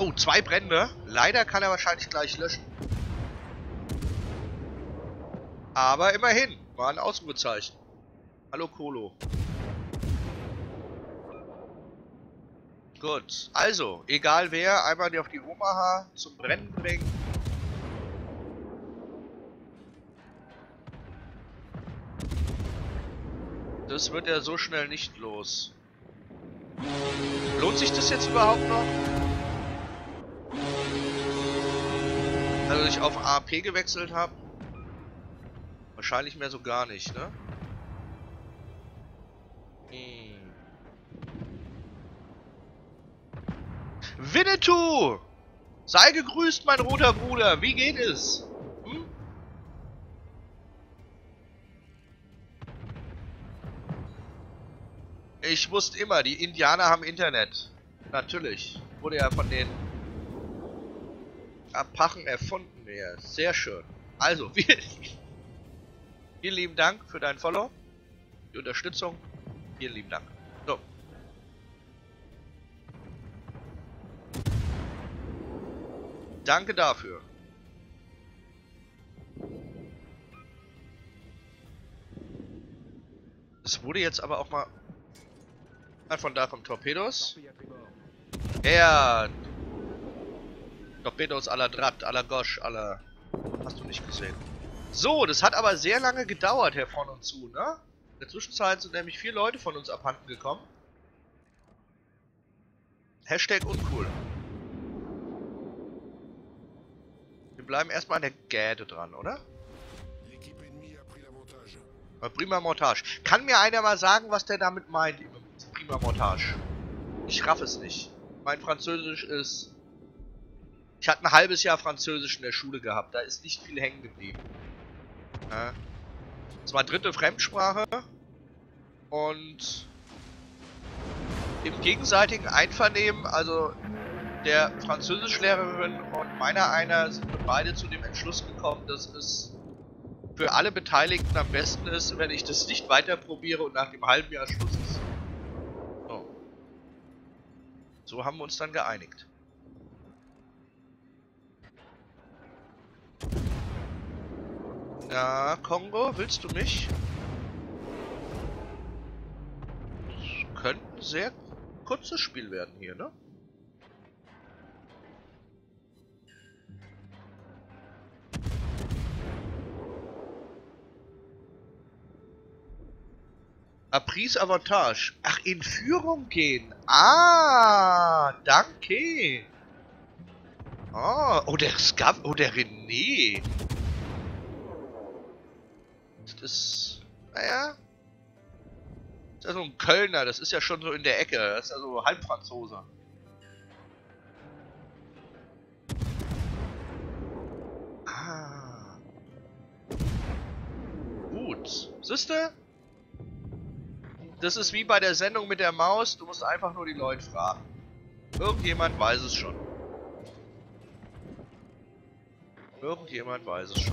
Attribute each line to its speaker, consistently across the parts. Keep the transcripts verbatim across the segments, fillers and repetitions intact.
Speaker 1: Oh, zwei Brände. Leider kann er wahrscheinlich gleich löschen. Aber immerhin. War ein Ausrufezeichen. Hallo Kolo. Gut. Also, egal wer, einmal die auf die Omaha zum Brennen bringen. Das wird er so schnell nicht los. Lohnt sich das jetzt überhaupt noch? Also ich auf A P gewechselt habe? Wahrscheinlich mehr so gar nicht, ne? Hm. Winnetou! Sei gegrüßt, mein roter Bruder! Wie geht es? Hm? Ich wusste immer, die Indianer haben Internet. Natürlich. Wurde ja von den Apachen erfunden. Ja, sehr schön. Also, vielen, vielen lieben Dank für dein Follow. Die Unterstützung. Vielen lieben Dank. So. Danke dafür. Es wurde jetzt aber auch mal... Von da vom Torpedos. Ja. Torpedos à la Drat, à la Gauche, à la... Hast du nicht gesehen. So, das hat aber sehr lange gedauert, Herr von und zu, ne? In der Zwischenzeit sind nämlich vier Leute von uns abhanden gekommen. Hashtag uncool. Wir bleiben erstmal an der Gäde dran, oder? Prima Montage. Kann mir einer mal sagen, was der damit meint, Prima Montage? Ich raff es nicht. Mein Französisch ist... Ich hatte ein halbes Jahr Französisch in der Schule gehabt. Da ist nicht viel hängen geblieben. Ja. Das war dritte Fremdsprache. Und... im gegenseitigen Einvernehmen, also der Französischlehrerin und meiner einer, sind wir beide zu dem Entschluss gekommen, dass es für alle Beteiligten am besten ist, wenn ich das nicht weiter probiere und nach dem halben Jahr Schluss ist. So. So haben wir uns dann geeinigt. Na, Kongo, willst du mich? Das könnte ein sehr kurzes Spiel werden hier, ne? Apris Avantage. Ach, in Führung gehen. Ah, danke. Ah, oh, der Skav, oh, der René. Das ist, naja. Das ist ja so ein Kölner, das ist ja schon so in der Ecke. Das ist ja so Halbfranzose. Ah. Gut. Siehste? Das ist wie bei der Sendung mit der Maus, du musst einfach nur die Leute fragen. Irgendjemand weiß es schon. Irgendjemand weiß es schon.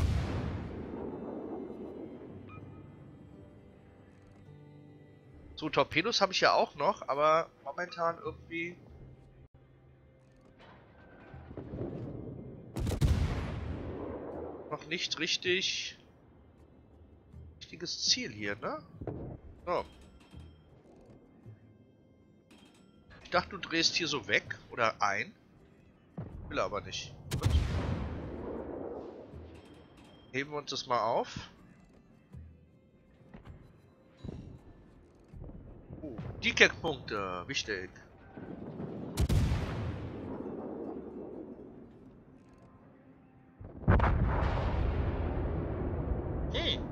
Speaker 1: So, Torpedos habe ich ja auch noch, aber momentan irgendwie... noch nicht richtig... richtiges Ziel hier, ne? So. Ich dachte, du drehst hier so weg oder ein. Will aber nicht. Gut. Heben wir uns das mal auf. Oh, die Keckpunkte, wichtig. Hm.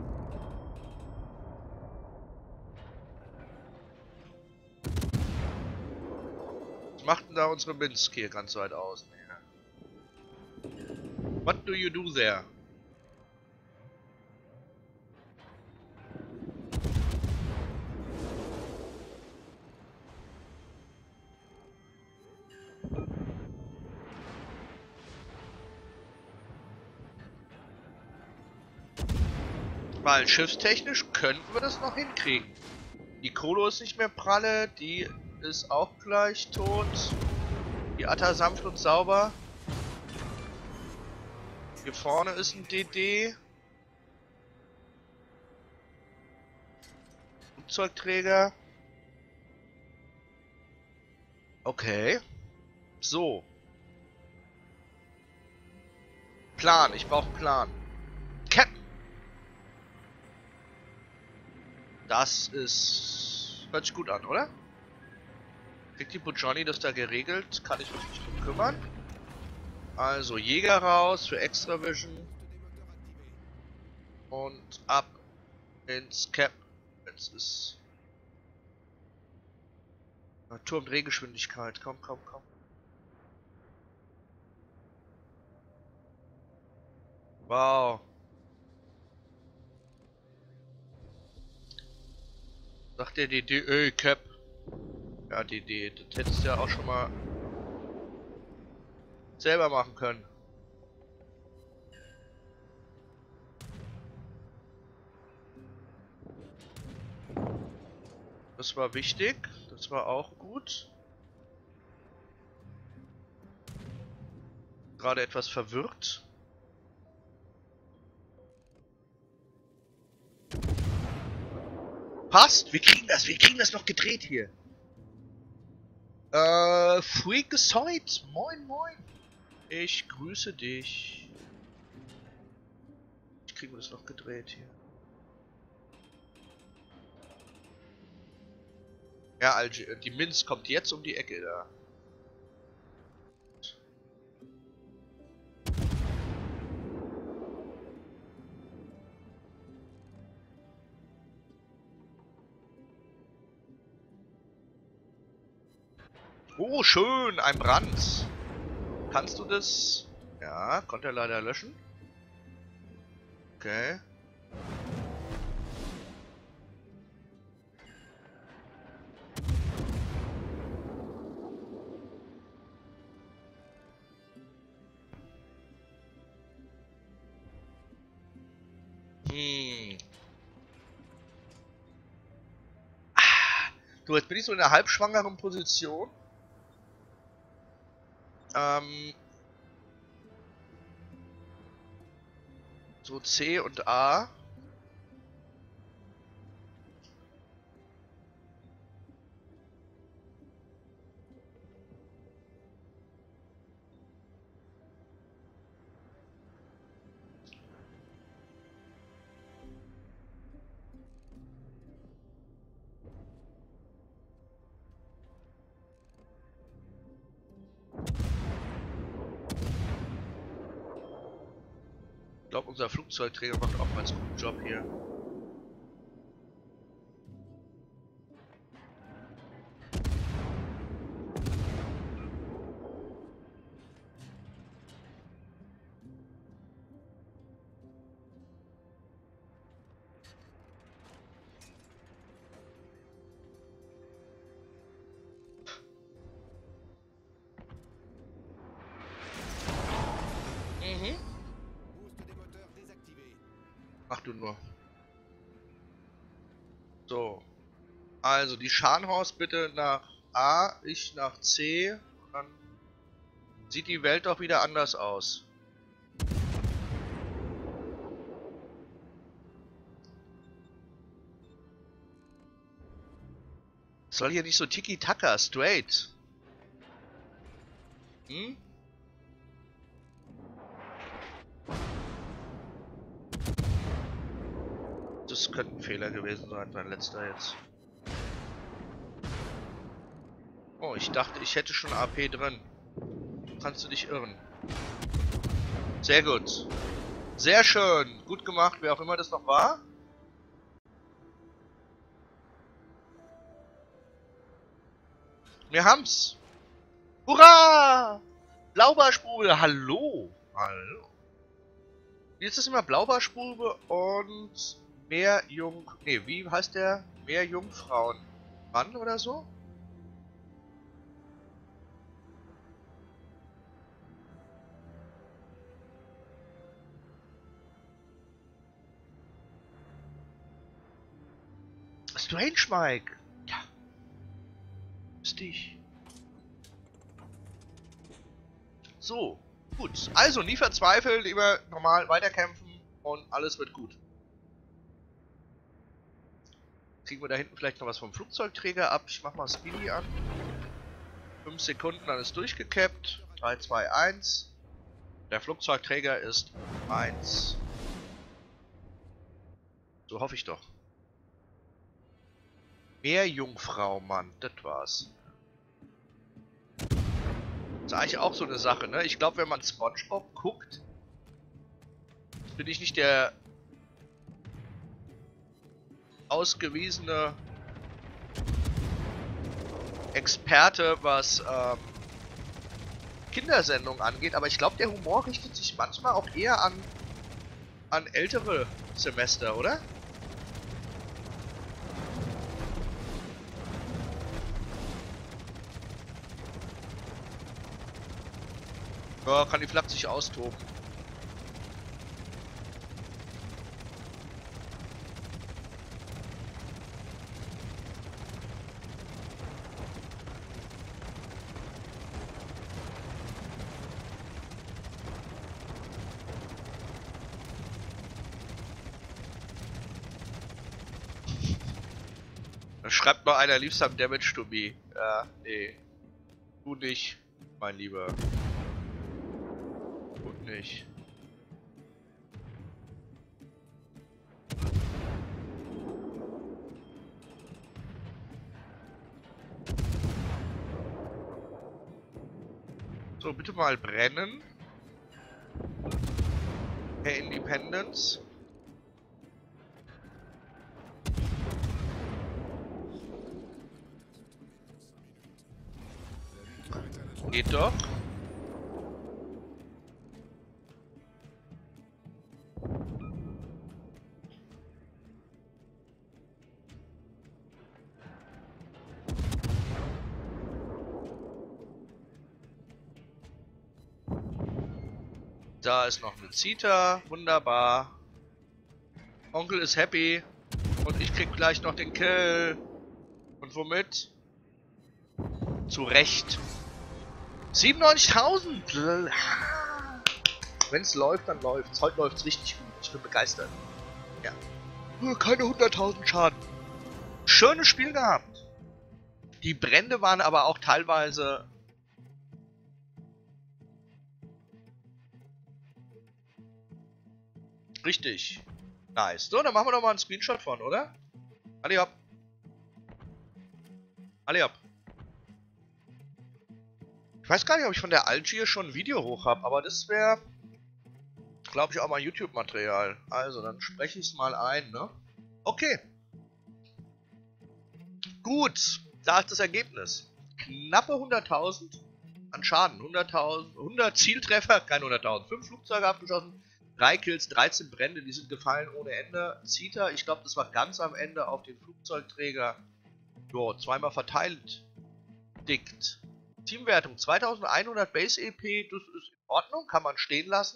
Speaker 1: Was macht denn da unsere Minsk hier ganz weit aus? What do you do there? Weil schiffstechnisch könnten wir das noch hinkriegen. Die Kolo ist nicht mehr pralle, die ist auch gleich tot. Die Atta sanft und sauber. Hier vorne ist ein D D. Flugzeugträger. Okay. So. Plan, ich brauche einen Plan. Captain! Das ist... hört sich gut an, oder? Kriegt die Bujoni das da geregelt? Kann ich mich nicht drum kümmern? Also Jäger raus für Extra Vision. Und ab ins Cap. Jetzt ist... Turm Drehgeschwindigkeit. Komm, komm, komm. Wow. Sagt der D D, ey, Cap. Ja, D D, das hättest du ja auch schon mal selber machen können. Das war wichtig, das war auch gut. Gerade etwas verwirrt. Passt, wir kriegen das, wir kriegen das noch gedreht hier. Äh, Freakazoid, moin moin. Ich grüße dich. Ich kriege das noch gedreht hier. Ja, Alge, die Minz kommt jetzt um die Ecke da. Oh, schön, ein Brand. Kannst du das? Ja, konnte er leider löschen. Okay. Hm. Ah, du, jetzt bin ich so in einer halbschwangeren Position. Ähm, so C und A. Ich glaube, unser Flugzeugträger macht auch einen ganz guten Job hier. Mhm. Ach du nur. So. Also die Scharnhorst bitte nach A, ich nach C. Dann sieht die Welt doch wieder anders aus. Soll hier nicht so Tiki-Taka, straight. Hm? Das könnte ein Fehler gewesen sein, mein letzter jetzt. Oh, ich dachte, ich hätte schon A P drin. Kannst du dich irren. Sehr gut. Sehr schön. Gut gemacht, wer auch immer das noch war. Wir haben's. Hurra! Blaubarspule, hallo. Hallo. Jetzt ist immer Blaubarspule und mehr Jung... Ne, wie heißt der? Mehr Jungfrauen. Mann oder so? Strange Mike. Ja. Ist dich. So, gut. Also, nie verzweifeln, lieber normal weiterkämpfen und alles wird gut. Kriegen wir da hinten vielleicht noch was vom Flugzeugträger ab. Ich mach mal Speedy an. fünf Sekunden, dann ist durchgekappt. drei, zwei, eins. Der Flugzeugträger ist eins. So hoffe ich doch. Meerjungfrau, Mann, das war's. Das ist eigentlich auch so eine Sache, ne? Ich glaube, wenn man SpongeBob guckt, bin ich nicht der ausgewiesene Experte, was ähm, Kindersendungen angeht, aber ich glaube, der Humor richtet sich manchmal auch eher an, an ältere Semester, oder? Ja, kann die Flak sich austoben. Da schreibt noch einer, liebst am Damage to me. Ja, nee. Du nicht, mein Lieber. Du nicht. So, bitte mal brennen. Herr Independence. Geht doch. Da ist noch eine Zita. Wunderbar. Onkel ist happy. Und ich krieg gleich noch den Kill. Und womit? Zu Recht. siebenundneunzigtausend! Wenn es läuft, dann läuft's. Heute läuft's richtig gut. Ich bin begeistert. Ja. Nur keine hunderttausend Schaden. Schönes Spiel gehabt. Die Brände waren aber auch teilweise... richtig. Nice. So, dann machen wir doch mal einen Screenshot von, oder? Alle ab. Alle ab. Ich weiß gar nicht, ob ich von der Algier schon ein Video hoch habe, aber das wäre, glaube ich, auch mal YouTube-Material. Also, dann spreche ich es mal ein, ne? Okay. Gut, da ist das Ergebnis. Knappe hunderttausend an Schaden. hunderttausend, hundert Zieltreffer, keine hunderttausend. fünf Flugzeuge abgeschossen, drei Kills, dreizehn Brände, die sind gefallen ohne Ende. Zita, ich glaube, das war ganz am Ende auf den Flugzeugträger. Jo, zweimal verteilt. Dickt. Teamwertung zweitausendeinhundert Base E P, das ist in Ordnung, kann man stehen lassen.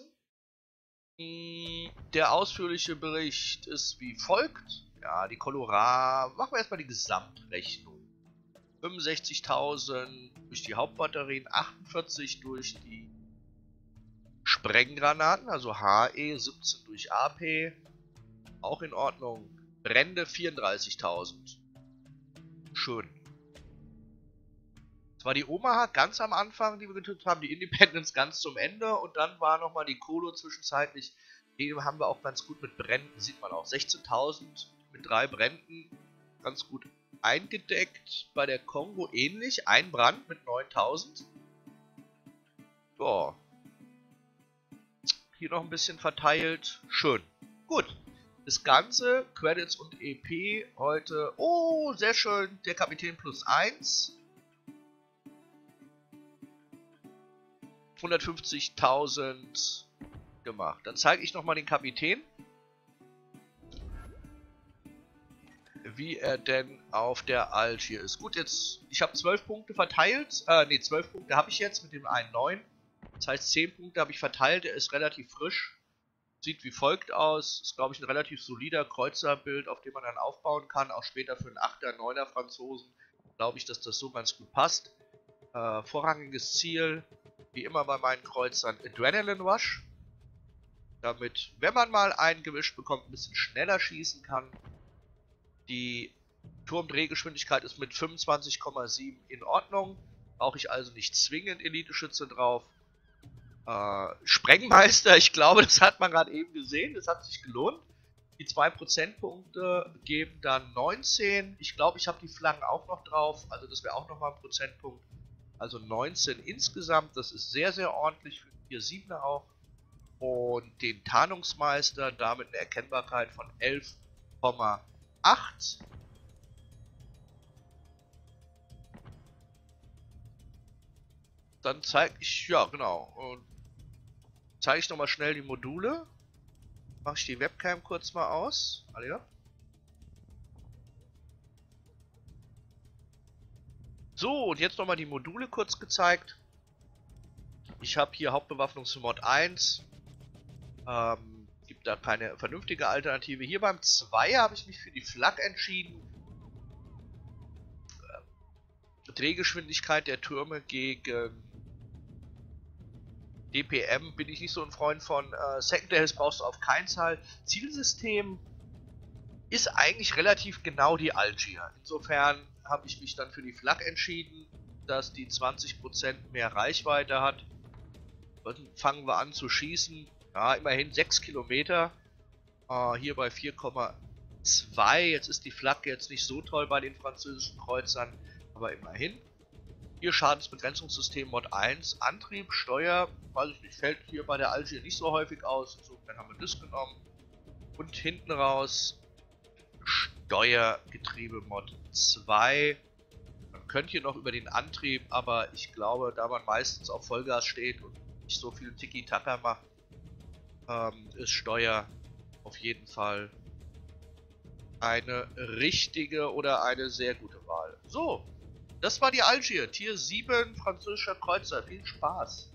Speaker 1: Der ausführliche Bericht ist wie folgt. Ja, die Colorado, machen wir erstmal die Gesamtrechnung. fünfundsechzigtausend durch die Hauptbatterien, achtundvierzig durch die Sprenggranaten, also H E, siebzehn durch A P, auch in Ordnung. Brände vierunddreißigtausend. Schön. Das war die Omaha ganz am Anfang, die wir getötet haben, die Independence ganz zum Ende und dann war nochmal die Kolo zwischenzeitlich. Die haben wir auch ganz gut mit Bränden, sieht man auch. sechzehntausend mit drei Bränden, ganz gut eingedeckt. Bei der Kongo ähnlich, ein Brand mit neuntausend. Ja. Hier noch ein bisschen verteilt, schön. Gut. Das Ganze, Credits und E P heute, oh, sehr schön, der Kapitän plus eins. hundertfünfzigtausend gemacht. Dann zeige ich nochmal den Kapitän. Wie er denn auf der Alt hier ist. Gut, jetzt, ich habe zwölf Punkte verteilt. Äh, ne, zwölf Punkte habe ich jetzt mit dem einen neun. Das heißt, zehn Punkte habe ich verteilt. Er ist relativ frisch. Sieht wie folgt aus. Ist, glaube ich, ein relativ solider Kreuzerbild, auf dem man dann aufbauen kann. Auch später für einen achter, neuner Franzosen. Glaube ich, dass das so ganz gut passt. Äh, vorrangiges Ziel. wie immer bei meinen Kreuzern Adrenaline Rush. Damit, wenn man mal einen gewischt bekommt, ein bisschen schneller schießen kann. Die Turmdrehgeschwindigkeit ist mit fünfundzwanzig Komma sieben in Ordnung. Brauche ich also nicht zwingend Elite-Schütze drauf. Äh, Sprengmeister, ich glaube, das hat man gerade eben gesehen. Das hat sich gelohnt. Die zwei Prozentpunkte geben dann neunzehn. Ich glaube, ich habe die Flaggen auch noch drauf. Also das wäre auch nochmal ein Prozentpunkt. Also neunzehn insgesamt. Das ist sehr, sehr ordentlich für vier siebener auch. Und den Tarnungsmeister, damit eine Erkennbarkeit von elf Komma acht. Dann zeige ich, ja genau, und zeige ich nochmal schnell die Module. Mache ich die Webcam kurz mal aus. Alle. So, und jetzt nochmal die Module kurz gezeigt. Ich habe hier Hauptbewaffnungsmod eins. Ähm, gibt da keine vernünftige Alternative. Hier beim zwei habe ich mich für die Flak entschieden. Äh, Drehgeschwindigkeit der Türme gegen D P M bin ich nicht so ein Freund von. Äh, Secondaries brauchst du auf keinen Fall. Zielsystem ist eigentlich relativ genau die Algier. Insofern habe ich mich dann für die Flak entschieden, dass die zwanzig Prozent mehr Reichweite hat. Dann fangen wir an zu schießen. Ja, immerhin sechs Kilometer. Äh, hier bei vier Komma zwei. Jetzt ist die Flak jetzt nicht so toll bei den französischen Kreuzern, aber immerhin. Hier Schadensbegrenzungssystem Mod eins. Antrieb, Steuer, weiß ich nicht, fällt hier bei der Algier nicht so häufig aus. Insofern haben wir das genommen. Und hinten raus Steuergetriebe Mod zwei. Man könnte hier noch über den Antrieb, aber ich glaube, da man meistens auf Vollgas steht und nicht so viel Tiki-Taka macht, ähm, ist Steuer auf jeden Fall eine richtige oder eine sehr gute Wahl. So, das war die Algier, Tier sieben, französischer Kreuzer. Viel Spaß!